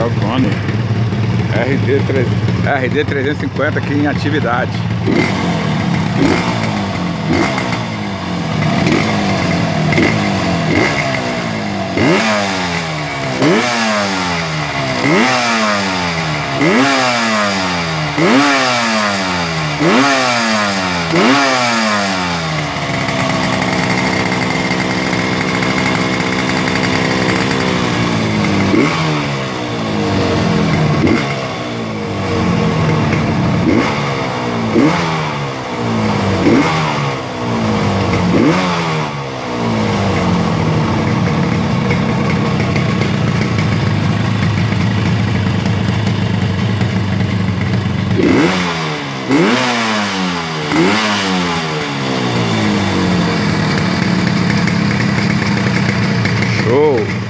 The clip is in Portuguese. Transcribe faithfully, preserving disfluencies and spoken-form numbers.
é o drone R D trezentos e cinquenta aqui em atividade. Show!